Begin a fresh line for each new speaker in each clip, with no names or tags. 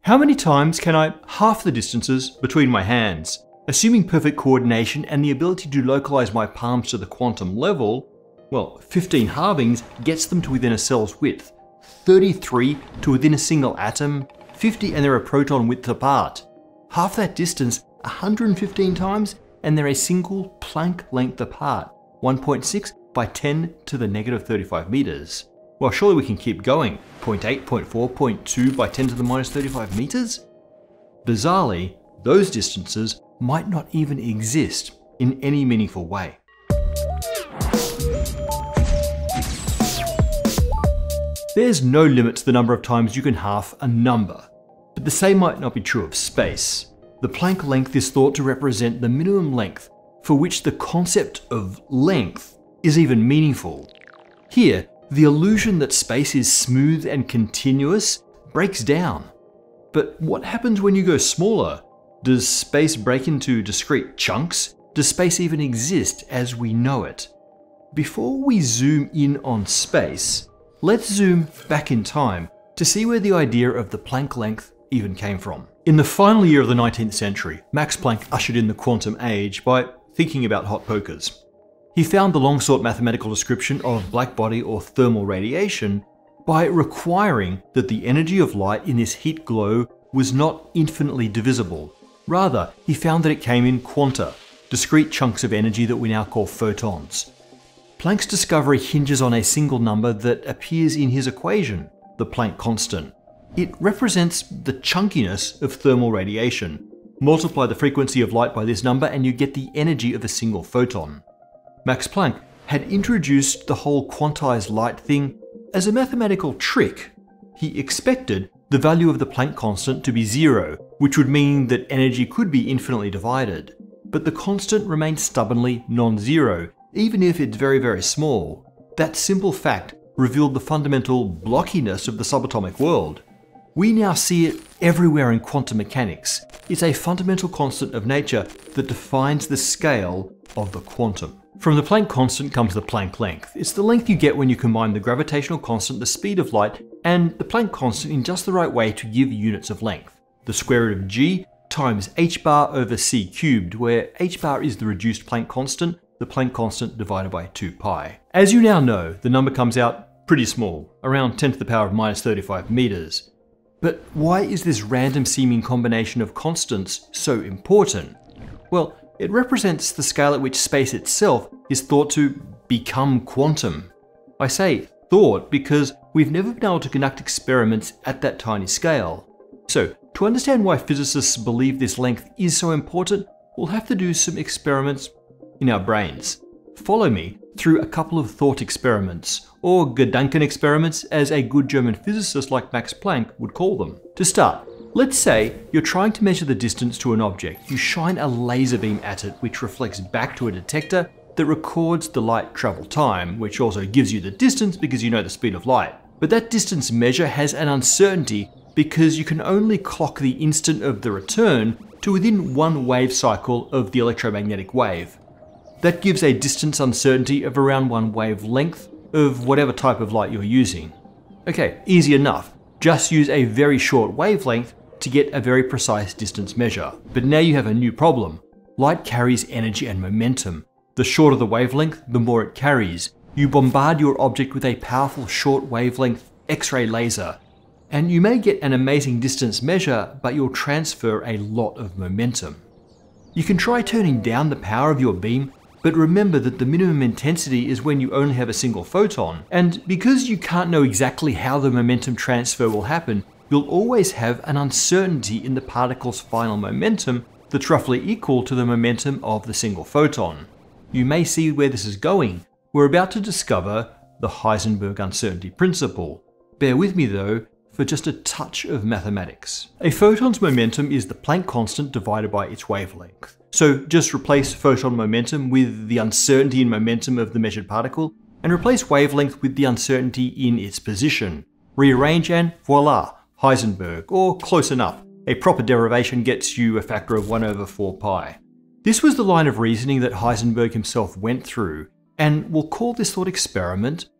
How many times can I half the distances between my hands? Assuming perfect coordination and the ability to localize my palms to the quantum level, well, 15 halvings gets them to within a cell's width, 33 to within a single atom, 50 and they're a proton width apart. Half that distance 115 times and they're a single Planck length apart, 1.6 by 10 to the negative 35 meters. Well, surely we can keep going. 0.8, 0.4, 0.2 by 10 to the minus 35 meters? Bizarrely, those distances might not even exist in any meaningful way. There's no limit to the number of times you can half a number, but the same might not be true of space. The Planck length is thought to represent the minimum length for which the concept of length is even meaningful. Here, the illusion that space is smooth and continuous breaks down. But what happens when you go smaller? Does space break into discrete chunks? Does space even exist as we know it? Before we zoom in on space, let's zoom back in time to see where the idea of the Planck length even came from. In the final year of the 19th century, Max Planck ushered in the quantum age by thinking about hot pokers. He found the long-sought mathematical description of blackbody or thermal radiation by requiring that the energy of light in this heat glow was not infinitely divisible. Rather, he found that it came in quanta, discrete chunks of energy that we now call photons. Planck's discovery hinges on a single number that appears in his equation, the Planck Constant. It represents the chunkiness of thermal radiation. Multiply the frequency of light by this number and you get the energy of a single photon. Max Planck had introduced the whole quantized light thing as a mathematical trick. He expected the value of the Planck constant to be zero, which would mean that energy could be infinitely divided. But the constant remained stubbornly non-zero, even if it's very, very small. That simple fact revealed the fundamental blockiness of the subatomic world. We now see it everywhere in quantum mechanics. It's a fundamental constant of nature that defines the scale of the quantum. From the Planck constant comes the Planck length. It's the length you get when you combine the gravitational constant, the speed of light, and the Planck constant in just the right way to give units of length. The square root of g times h bar over c cubed, where h bar is the reduced Planck constant, the Planck constant divided by 2 pi. As you now know, the number comes out pretty small, around 10 to the power of minus 35 meters. But why is this random seeming combination of constants so important? Well, it represents the scale at which space itself is thought to become quantum. I say thought because we've never been able to conduct experiments at that tiny scale. So, to understand why physicists believe this length is so important, we'll have to do some experiments in our brains. Follow me through a couple of thought experiments, or Duncan Experiments as a good German physicist like Max Planck would call them. To start, let's say you're trying to measure the distance to an object. You shine a laser beam at it, which reflects back to a detector that records the light travel time, which also gives you the distance because you know the speed of light. But that distance measure has an uncertainty because you can only clock the instant of the return to within one wave cycle of the electromagnetic wave. That gives a distance uncertainty of around one wavelength of whatever type of light you're using. Okay, easy enough. Just use a very short wavelength to get a very precise distance measure. But now you have a new problem. Light carries energy and momentum. The shorter the wavelength, the more it carries. You bombard your object with a powerful short wavelength X-ray laser, and you may get an amazing distance measure, but you'll transfer a lot of momentum. You can try turning down the power of your beam, but remember that the minimum intensity is when you only have a single photon, and because you can't know exactly how the momentum transfer will happen, you'll always have an uncertainty in the particle's final momentum that's roughly equal to the momentum of the single photon. You may see where this is going. We're about to discover the Heisenberg uncertainty principle. Bear with me though, for just a touch of mathematics. A photon's momentum is the Planck constant divided by its wavelength. So just replace photon momentum with the uncertainty in momentum of the measured particle, and replace wavelength with the uncertainty in its position. Rearrange and voila, Heisenberg, or close enough. A proper derivation gets you a factor of 1 over 4 pi. This was the line of reasoning that Heisenberg himself went through, and we'll call this thought experiment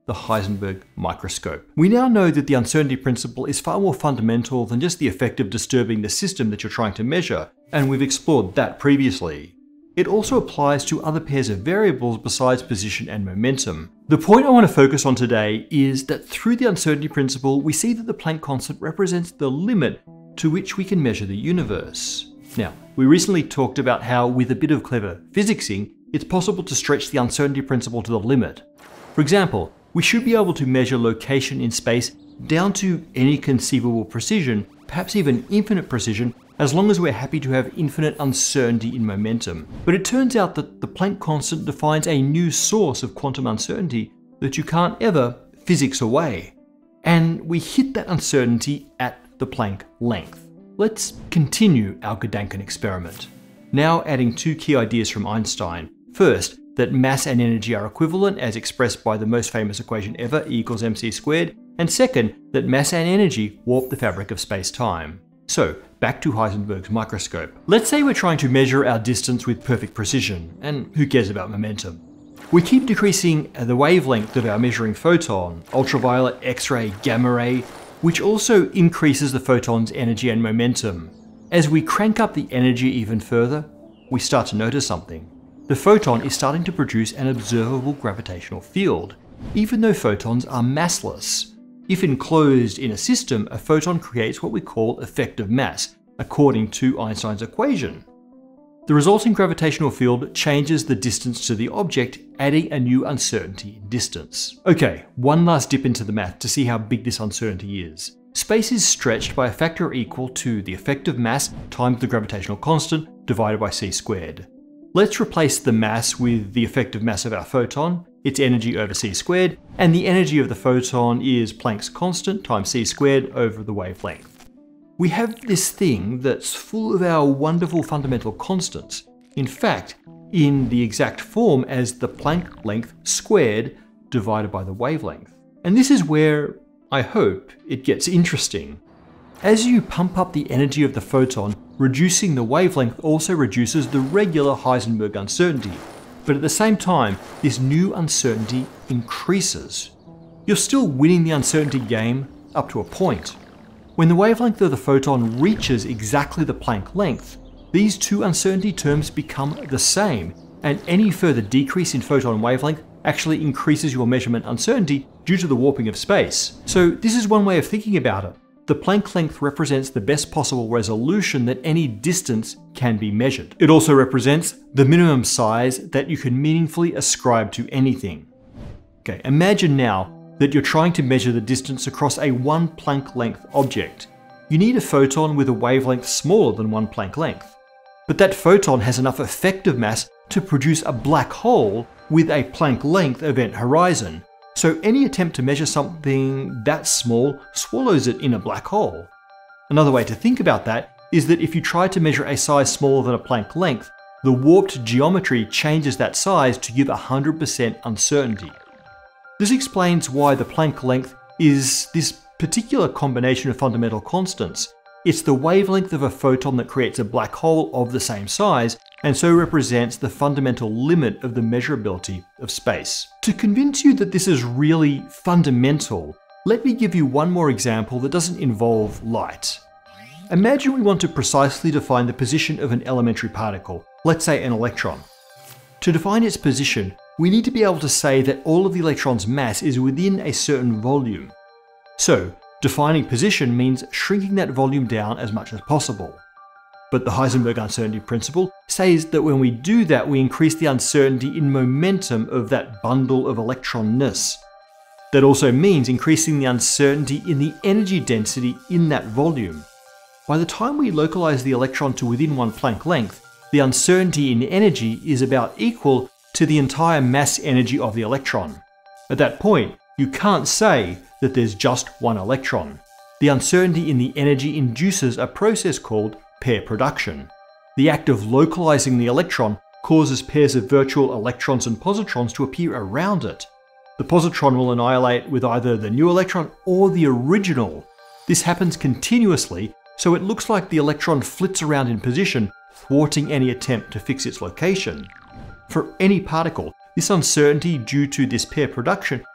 the Heisenberg microscope. We now know that the uncertainty principle is far more fundamental than just the effect of disturbing the system that you're trying to measure, and we've explored that previously. It also applies to other pairs of variables besides position and momentum. The point I want to focus on today is that through the uncertainty principle, we see that the Planck constant represents the limit to which we can measure the universe. Now, we recently talked about how with a bit of clever physicsing, it's possible to stretch the uncertainty principle to the limit. For example, we should be able to measure location in space down to any conceivable precision, perhaps even infinite precision, as long as we're happy to have infinite uncertainty in momentum. But it turns out that the Planck constant defines a new source of quantum uncertainty that you can't ever physics away. And we hit that uncertainty at the Planck length. Let's continue our Duncan experiment. Now adding two key ideas from Einstein. First, that mass and energy are equivalent as expressed by the most famous equation ever, E equals mc squared. And second, that mass and energy warp the fabric of space-time. So, back to Heisenberg's microscope. Let's say we're trying to measure our distance with perfect precision, and who cares about momentum? We keep decreasing the wavelength of our measuring photon, ultraviolet, X-ray, gamma ray, which also increases the photon's energy and momentum. As we crank up the energy even further, we start to notice something. The photon is starting to produce an observable gravitational field, even though photons are massless. If enclosed in a system, a photon creates what we call effective mass, according to Einstein's equation. The resulting gravitational field changes the distance to the object, adding a new uncertainty in distance. Okay, one last dip into the math to see how big this uncertainty is. Space is stretched by a factor equal to the effective mass times the gravitational constant divided by c squared. Let's replace the mass with the effective mass of our photon, its energy over c squared, and the energy of the photon is Planck's constant times c squared over the wavelength. We have this thing that's full of our wonderful fundamental constants, in fact, in the exact form as the Planck length squared divided by the wavelength. And this is where, I hope, it gets interesting. As you pump up the energy of the photon, reducing the wavelength also reduces the regular Heisenberg uncertainty. But at the same time, this new uncertainty increases. You're still winning the uncertainty game up to a point. When the wavelength of the photon reaches exactly the Planck length, these two uncertainty terms become the same, and any further decrease in photon wavelength actually increases your measurement uncertainty due to the warping of space. So this is one way of thinking about it. The Planck length represents the best possible resolution that any distance can be measured. It also represents the minimum size that you can meaningfully ascribe to anything. Okay, imagine now that you're trying to measure the distance across a 1 Planck length object. You need a photon with a wavelength smaller than 1 Planck length. But that photon has enough effective mass to produce a black hole with a Planck length event horizon. So any attempt to measure something that small swallows it in a black hole. Another way to think about that is that if you try to measure a size smaller than a Planck length, the warped geometry changes that size to give 100% uncertainty. This explains why the Planck length is this particular combination of fundamental constants. It's the wavelength of a photon that creates a black hole of the same size, and so represents the fundamental limit of the measurability of space. To convince you that this is really fundamental, let me give you one more example that doesn't involve light. Imagine we want to precisely define the position of an elementary particle, let's say an electron. To define its position, we need to be able to say that all of the electron's mass is within a certain volume. So, defining position means shrinking that volume down as much as possible. But the Heisenberg uncertainty principle says that when we do that, we increase the uncertainty in momentum of that bundle of electronness. That also means increasing the uncertainty in the energy density in that volume. By the time we localize the electron to within 1 Planck length, the uncertainty in energy is about equal to the entire mass energy of the electron. At that point, you can't say that there's just one electron. The uncertainty in the energy induces a process called pair production. The act of localizing the electron causes pairs of virtual electrons and positrons to appear around it. The positron will annihilate with either the new electron or the original. This happens continuously, so it looks like the electron flits around in position, thwarting any attempt to fix its location. For any particle, this uncertainty due to this pair production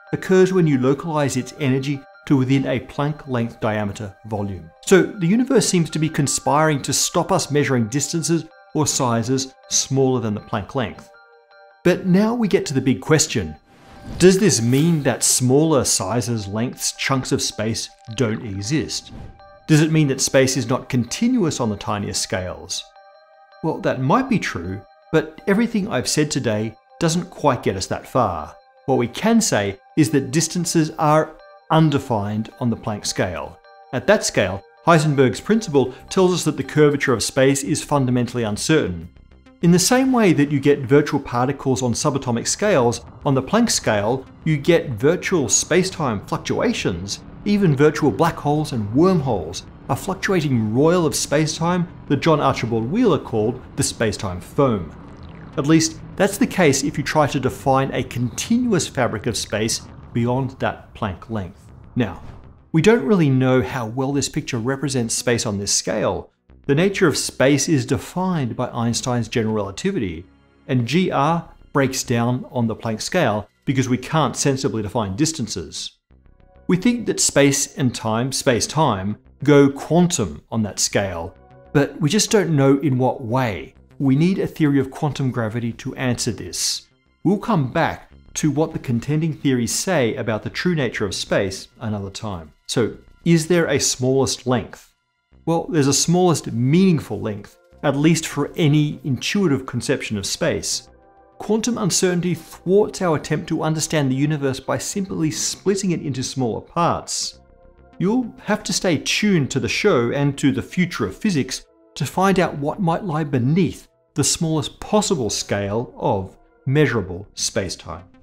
occurs when you localize its energy to within a Planck length diameter volume. So the universe seems to be conspiring to stop us measuring distances or sizes smaller than the Planck length. But now we get to the big question. Does this mean that smaller sizes, lengths, chunks of space don't exist? Does it mean that space is not continuous on the tiniest scales? Well, that might be true, but everything I've said today doesn't quite get us that far. What we can say is that distances are undefined on the Planck scale. At that scale, Heisenberg's principle tells us that the curvature of space is fundamentally uncertain. In the same way that you get virtual particles on subatomic scales, on the Planck scale, you get virtual space-time fluctuations. Even virtual black holes and wormholes, a fluctuating roil of space-time that John Archibald Wheeler called the space-time foam. At least, that's the case if you try to define a continuous fabric of space beyond that Planck length. Now, we don't really know how well this picture represents space on this scale. The nature of space is defined by Einstein's general relativity, and GR breaks down on the Planck scale because we can't sensibly define distances. We think that space and time, space-time, go quantum on that scale, but we just don't know in what way. We need a theory of quantum gravity to answer this. We'll come back to what the contending theories say about the true nature of space another time. So, is there a smallest length? Well, there's a smallest meaningful length, at least for any intuitive conception of space. Quantum uncertainty thwarts our attempt to understand the universe by simply splitting it into smaller parts. You'll have to stay tuned to the show and to the future of physics to find out what might lie beneath the smallest possible scale of measurable spacetime.